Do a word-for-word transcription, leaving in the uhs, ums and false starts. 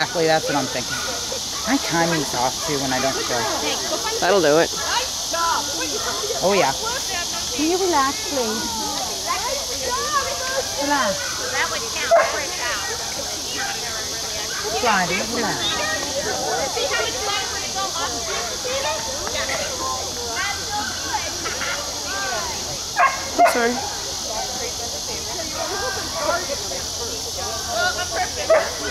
Exactly, that's what I'm thinking. My timing's off too when I don't go. That'll do it. Oh yeah. Can you relax, please? Relax. That would count Chris out. Friday, relax. I'm sorry.